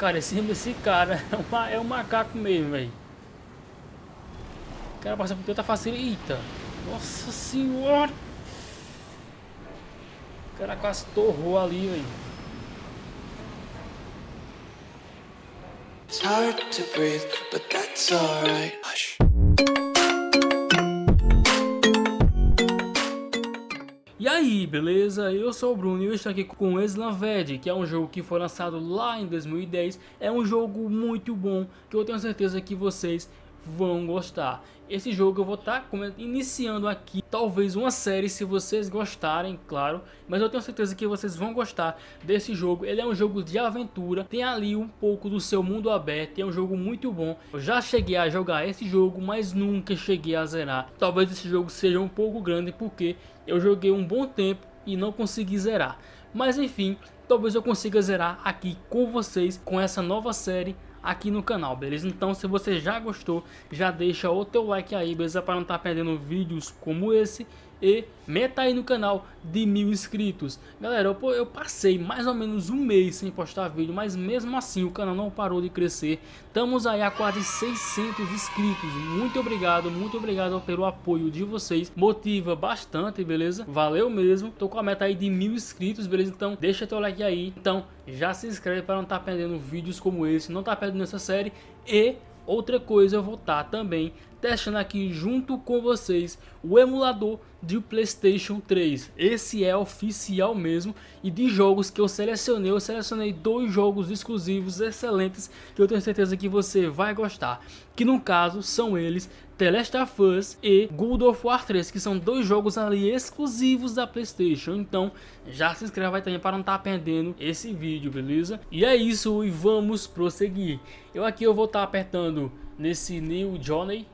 Cara, esse cara é um macaco mesmo, velho. O cara passa por tanta facilita. Nossa senhora. O cara quase torrou ali, velho. It's hard to breathe, but that's alright. Hush. E aí, beleza? Eu sou o Bruno e eu estou aqui com Slamved, que é um jogo que foi lançado lá em 2010. É um jogo muito bom, que eu tenho certeza que vocês vão gostar. Esse jogo eu vou estar iniciando aqui, talvez uma série, se vocês gostarem, claro. Mas eu tenho certeza que vocês vão gostar desse jogo. Ele é um jogo de aventura, tem ali um pouco do seu mundo aberto, é um jogo muito bom. Eu já cheguei a jogar esse jogo, mas nunca cheguei a zerar. Talvez esse jogo seja um pouco grande, porque eu joguei um bom tempo e não consegui zerar. Mas enfim, talvez eu consiga zerar aqui com vocês, com essa nova série aqui no canal, beleza? Então, se você já gostou, já deixa o teu like aí, beleza? Para não estar perdendo vídeos como esse. E meta aí no canal de 1000 inscritos. Galera, eu passei mais ou menos um mês sem postar vídeo, mas mesmo assim o canal não parou de crescer. Estamos aí a quase 600 inscritos. Muito obrigado pelo apoio de vocês. Motiva bastante, beleza? Valeu mesmo. Tô com a meta aí de 1000 inscritos, beleza? Então deixa teu like aí. Então já se inscreve para não estar perdendo vídeos como esse, não estar perdendo essa série. E outra coisa, eu vou estar também testando aqui junto com vocês o emulador de PlayStation 3. Esse é oficial mesmo. E de jogos que eu selecionei 2 jogos exclusivos excelentes que eu tenho certeza que você vai gostar. Que no caso são eles The Last of Us e God of War 3, que são 2 jogos ali exclusivos da PlayStation. Então já se inscreve aí também para não estar perdendo esse vídeo, beleza? E é isso, e vamos prosseguir. Eu vou estar apertando nesse New Journey,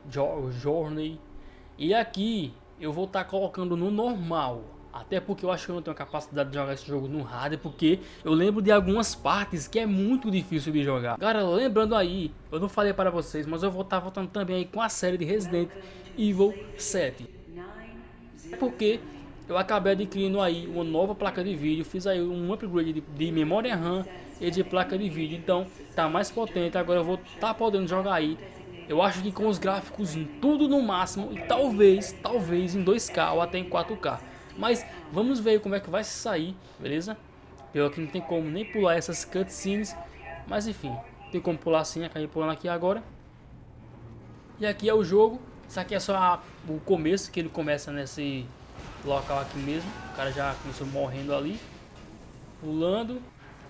e aqui eu vou estar colocando no normal. Até porque eu acho que eu não tenho capacidade de jogar esse jogo no hard, porque eu lembro de algumas partes que é muito difícil de jogar. Galera, lembrando aí, eu não falei para vocês, mas eu vou estar voltando também aí com a série de Resident Evil 7. Porque eu acabei adquirindo aí uma nova placa de vídeo, fiz aí um upgrade de memória RAM e de placa de vídeo, então tá mais potente. Agora eu vou estar podendo jogar aí. Eu acho que com os gráficos tudo no máximo e talvez em 2K ou até em 4K. Mas vamos ver como é que vai sair, beleza? Pelo que não tem como nem pular essas cutscenes, mas enfim, tem como pular sim, acabei pulando aqui agora. E aqui é o jogo. Isso aqui é só o começo, que ele começa nesse local aqui mesmo. O cara já começou morrendo ali, pulando.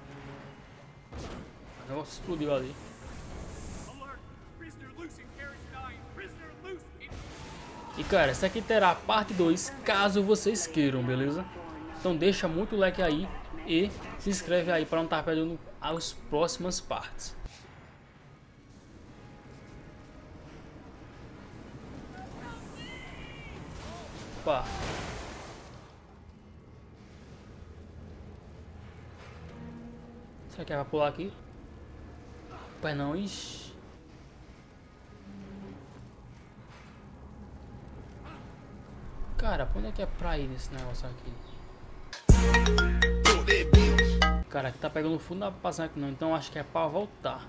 O negócio explodiu ali. E cara, essa aqui terá parte 2, caso vocês queiram, beleza? Então deixa muito like aí e se inscreve aí para não estar perdendo as próximas partes. Opa. Será que vai pular aqui? Pai não, ixi. Cara, pra onde é que é pra ir nesse negócio aqui? Cara, aqui tá pegando o fundo da passagem aqui não, então acho que é pra voltar.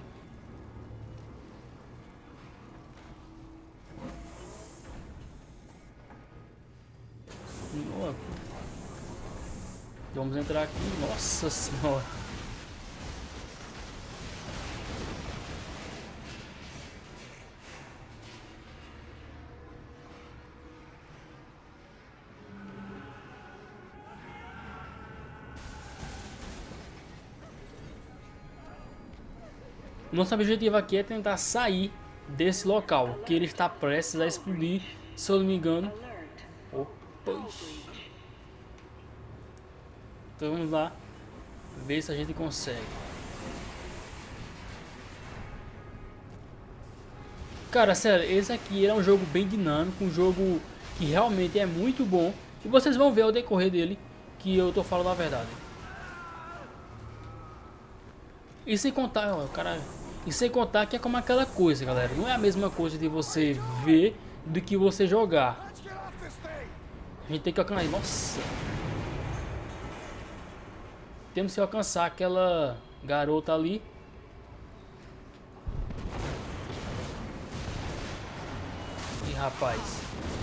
Vamos entrar aqui, nossa senhora. Nosso objetivo aqui é tentar sair desse local, que ele está prestes a explodir, se eu não me engano. Opa. Então vamos lá, ver se a gente consegue. Cara, sério, esse aqui é um jogo bem dinâmico, um jogo que realmente é muito bom. E vocês vão ver ao decorrer dele que eu tô falando a verdade. E sem contar, ó, cara, e sem contar que é como aquela coisa, galera. Não é a mesma coisa de você ver do que você jogar. A gente tem que alcançar. Nossa. Temos que alcançar aquela garota ali. rapaz.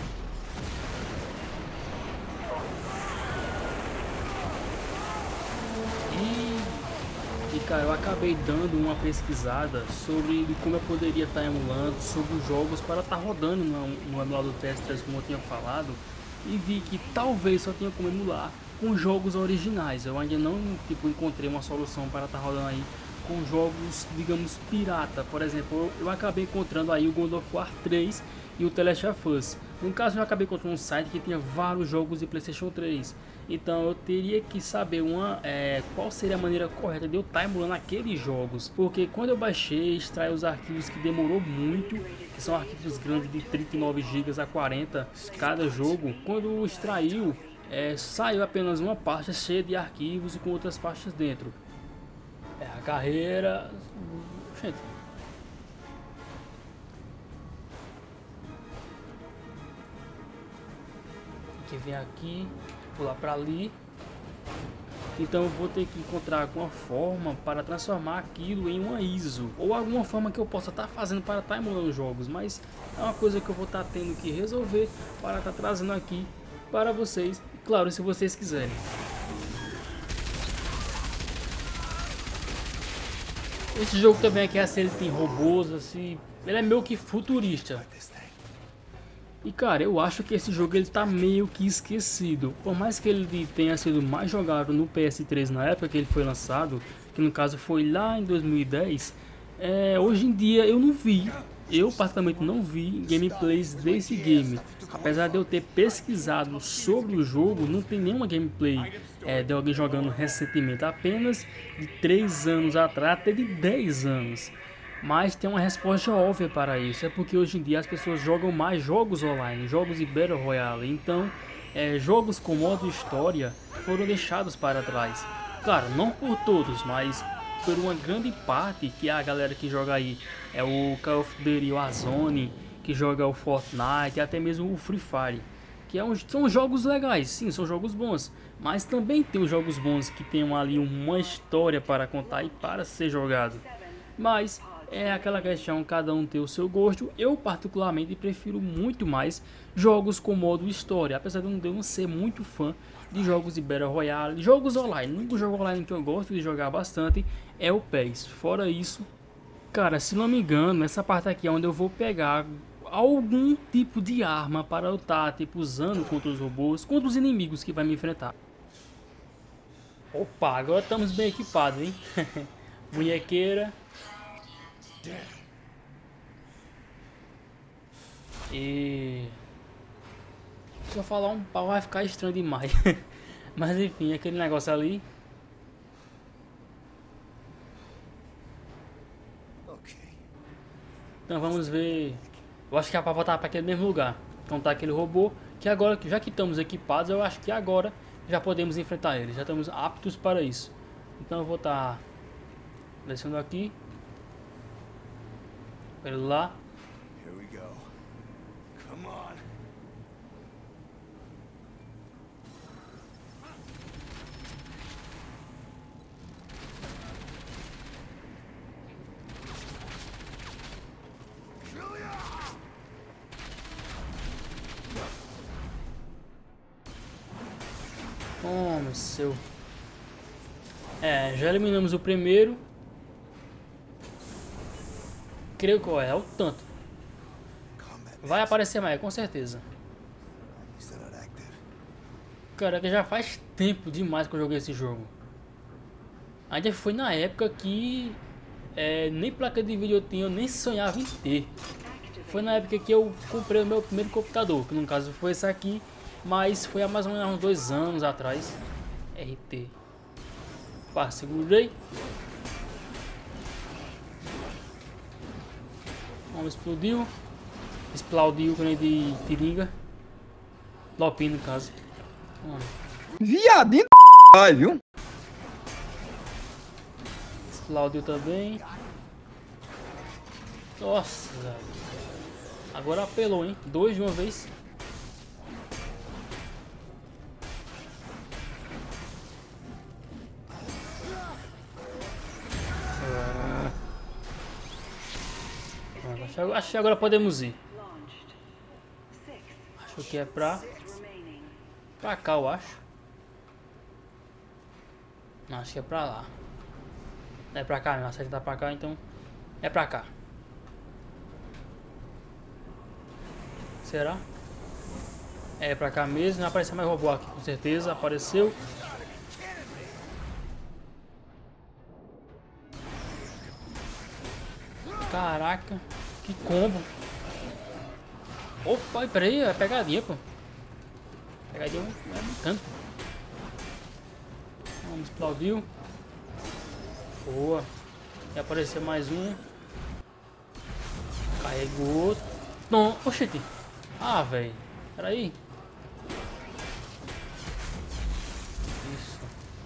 E cara, eu acabei dando uma pesquisada sobre como eu poderia estar emulando, sobre os jogos para estar rodando no emulador PS3, como eu tinha falado, e vi que talvez só tenha como emular com jogos originais. Eu ainda não encontrei uma solução para estar rodando aí com jogos, digamos, pirata. Por exemplo, eu acabei encontrando aí o God of War 3 e o The Last of Us. No caso, eu acabei encontrando um site que tinha vários jogos de PlayStation 3. Então eu teria que saber qual seria a maneira correta de eu estar emulando aqueles jogos. Porque quando eu baixei, extraí os arquivos que demorou muito, que são arquivos grandes de 39 GB a 40 cada jogo. Quando extraiu, saiu apenas uma pasta cheia de arquivos e com outras pastas dentro. A carreira... Gente... que vem aqui, pular para ali. Então eu vou ter que encontrar alguma forma para transformar aquilo em uma ISO, ou alguma forma que eu possa estar fazendo para estar emulando jogos, mas é uma coisa que eu vou estar tendo que resolver para estar trazendo aqui para vocês, claro, se vocês quiserem. Esse jogo também aqui, assim, ele tem robôs, assim, ele é meio que futurista. E cara, eu acho que esse jogo ele tá meio que esquecido. Por mais que ele tenha sido mais jogado no PS3 na época que ele foi lançado, que no caso foi lá em 2010, hoje em dia eu não vi, eu particularmente não vi gameplays desse game. Apesar de eu ter pesquisado sobre o jogo, não tem nenhuma gameplay de alguém jogando recentemente, apenas de 3 anos atrás até de 10 anos. Mas tem uma resposta óbvia para isso, é porque hoje em dia as pessoas jogam mais jogos online, jogos de Battle Royale, então jogos com modo história foram deixados para trás. Claro, não por todos, mas por uma grande parte, que é a galera que joga aí, é o Call of Duty, o Warzone, que joga o Fortnite, e até mesmo o Free Fire, que são jogos legais, sim, são jogos bons, mas também tem os jogos bons que tem ali uma história para contar e para ser jogado. Mas é aquela questão, cada um tem o seu gosto. Eu particularmente prefiro muito mais jogos com modo história, apesar de eu não ser muito fã de jogos de Battle Royale, jogos online. O único jogo online que eu gosto de jogar bastante é o PES. Fora isso, cara, se não me engano, essa parte aqui é onde eu vou pegar algum tipo de arma para eu estar usando contra os robôs, contra os inimigos que vai me enfrentar. Opa, agora estamos bem equipados, hein? Munhequeira. E se eu falar um pau vai ficar estranho demais. Mas enfim, aquele negócio ali. Então vamos ver. Eu acho que é para voltar para aquele mesmo lugar. Então tá aquele robô. Que agora, já que estamos equipados, eu acho que agora já podemos enfrentar ele. Já estamos aptos para isso. Então eu vou estar descendo aqui. Ele lá. Here we go. Come on. Toma, seu. Já eliminamos o primeiro. Creio que é o tanto. Vai aparecer mais, com certeza. Cara, que já faz tempo demais que eu joguei esse jogo. Ainda foi na época que nem placa de vídeo eu tinha, eu nem sonhava em ter. Foi na época que eu comprei o meu primeiro computador, que no caso foi esse aqui, mas foi há mais ou menos uns 2 anos atrás. RT. Pá, segurei. Vamos, explodiu. Explodiu com ele de tiringa. Lopin no caso. Viadinho vai, viu? Explodiu também. Nossa, velho. Agora apelou, hein? 2 de uma vez. Acho que agora podemos ir. Isso aqui é pra cá, eu acho. Não, acho que é pra lá. Não é pra cá, não. A seta tá pra cá, então é pra cá. Será? É pra cá mesmo. Não apareceu mais robô aqui, com certeza. Apareceu. Caraca, que combo. Opa, peraí, é pegadinha, pô. Pegadinha é um tanto. Vamos, explodiu. Boa. E apareceu mais um. Carregou. Não, oxente. Ah, velho. Peraí. Isso.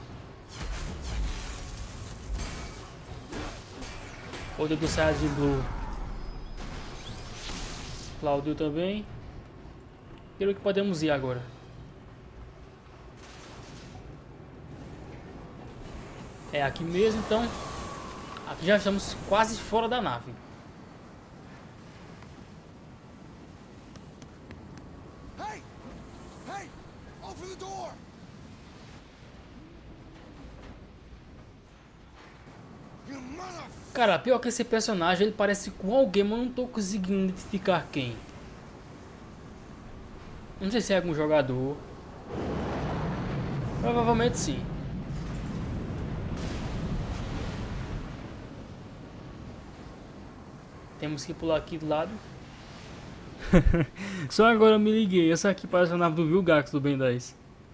Poder do Saiyajin Blue. Claudio também. Pelo que podemos ir agora. É aqui mesmo, então. Aqui já estamos quase fora da nave. Hey! Hey! Open the door! You mother... Cara, pior que esse personagem, ele parece com alguém, mas eu não tô conseguindo identificar quem. Não sei se é algum jogador. Provavelmente sim. Temos que pular aqui do lado. Só agora eu me liguei. Essa aqui parece a nave do Vilgax do Ben 10.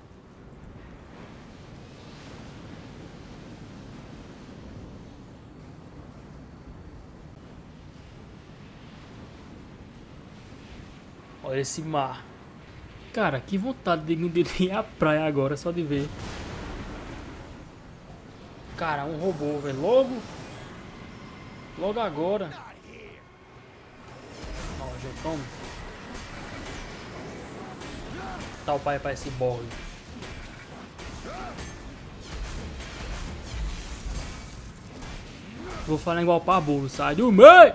Olha esse mar. Cara, que vontade de ir à praia agora, só de ver. Cara, um robô, velho. Logo agora. Ó, já tomo. Tá o pai pra esse borro. Vou falar igual pra burro, sai do meio!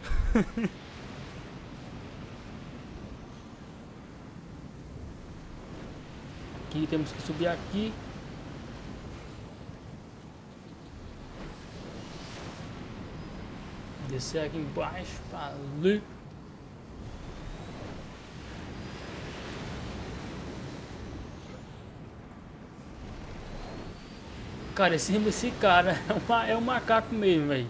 Aqui temos que subir aqui. Descer aqui embaixo pra ali. Cara, esse cara é um macaco mesmo, velho.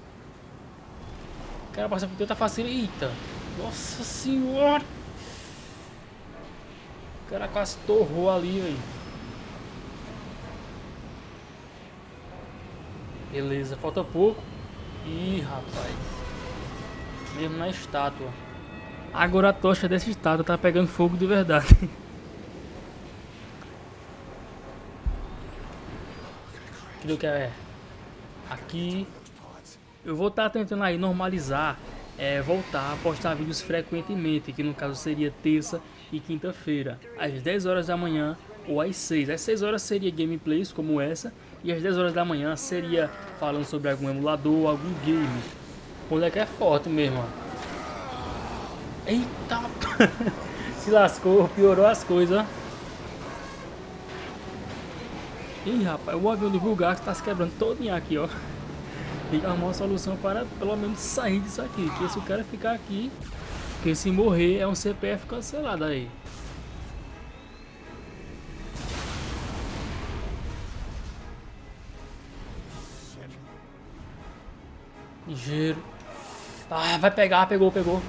O cara passa por tanta facilita. Nossa senhora! O cara quase torrou ali, velho. Beleza, falta pouco. Ih, rapaz. Mesmo na estátua. Agora a tocha dessa estátua tá pegando fogo de verdade. Aquilo que é aqui. Eu vou estar tentando aí normalizar, voltar a postar vídeos frequentemente, que no caso seria terça e quinta-feira, às 10 horas da manhã ou às 6. Às 6 horas seria gameplays como essa, e às 10 horas da manhã seria falando sobre algum emulador, algum game. O moleque é forte mesmo, ó. Eita! Se lascou, piorou as coisas, ó. Ih, rapaz, o avião do Vilgax tá se quebrando todinho aqui, ó. Tem que arrumar uma solução para pelo menos sair disso aqui. Porque se o cara ficar aqui, porque se morrer é um CPF cancelado aí. Ligeiro. Ah, vai pegar, pegou.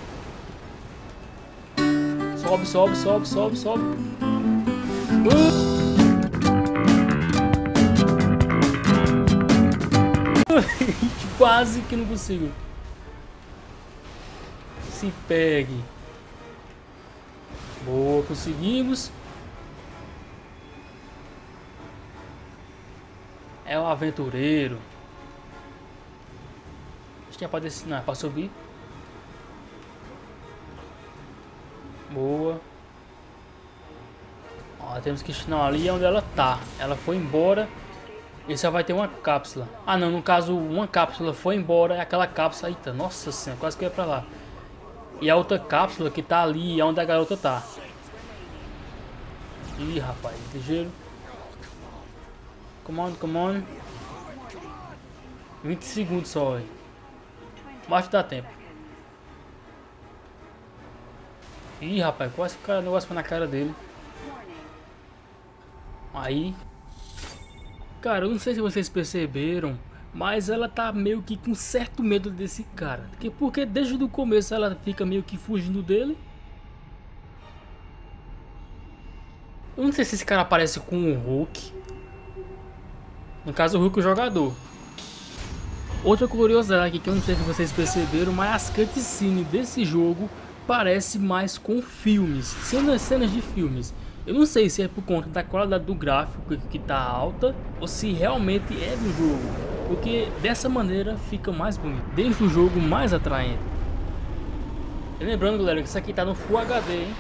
Sobe. Quase que não consigo. Se pegue. Boa, conseguimos. É um aventureiro. Acho que é pra descer. Não, é pra subir. Boa. Ó, temos que... Não, ali é onde ela tá. Ela foi embora. E só vai ter uma cápsula. Ah não, no caso uma cápsula foi embora. É aquela cápsula. Eita, nossa senhora, quase que eu ia pra lá. E a outra cápsula que tá ali é onde a garota tá. Ih, rapaz, ligeiro. Come on, come on. 20 segundos só, aí. Mas dá tempo. Ih, rapaz, quase que o negócio foi na cara dele. Aí. Cara, eu não sei se vocês perceberam, mas ela tá meio que com certo medo desse cara. Porque desde o começo ela fica meio que fugindo dele. Eu não sei se esse cara aparece com o Hulk. No caso, o Hulk, o jogador. Outra curiosidade aqui que eu não sei se vocês perceberam, mas as cutscenes desse jogo parece mais com filmes, cenas de filmes. Eu não sei se é por conta da qualidade do gráfico que tá alta ou se realmente é do jogo, porque dessa maneira fica mais bonito, deixa o jogo mais atraente. E lembrando, galera, que isso aqui tá no Full HD, hein?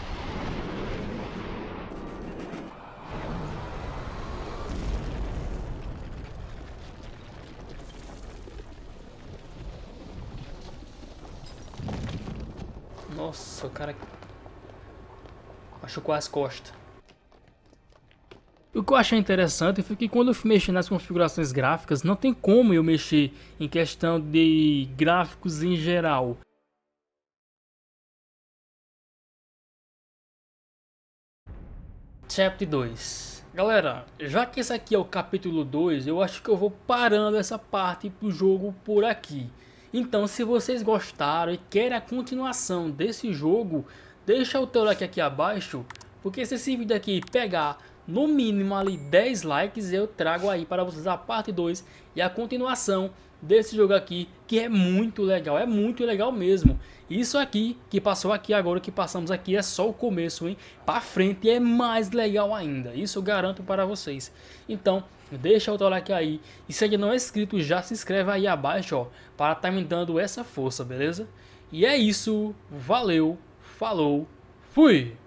Nossa, o cara machucou as costas. O que eu achei interessante foi que quando eu fui mexer nas configurações gráficas, não tem como eu mexer em questão de gráficos em geral. Chapter 2. Galera, já que esse aqui é o capítulo 2, eu acho que eu vou parando essa parte do jogo por aqui. Então, se vocês gostaram e querem a continuação desse jogo, deixa o teu like aqui abaixo, porque se esse vídeo aqui pegar no mínimo ali 10 likes, eu trago aí para vocês a parte 2 e a continuação desse jogo aqui, que é muito legal mesmo. Isso aqui que passou aqui agora, que passamos aqui, é só o começo, hein? Para frente é mais legal ainda, isso eu garanto para vocês. Então, deixa o teu like aí, e se ainda não é inscrito, já se inscreve aí abaixo, ó, para estar me dando essa força, beleza? E é isso, valeu, falou, fui!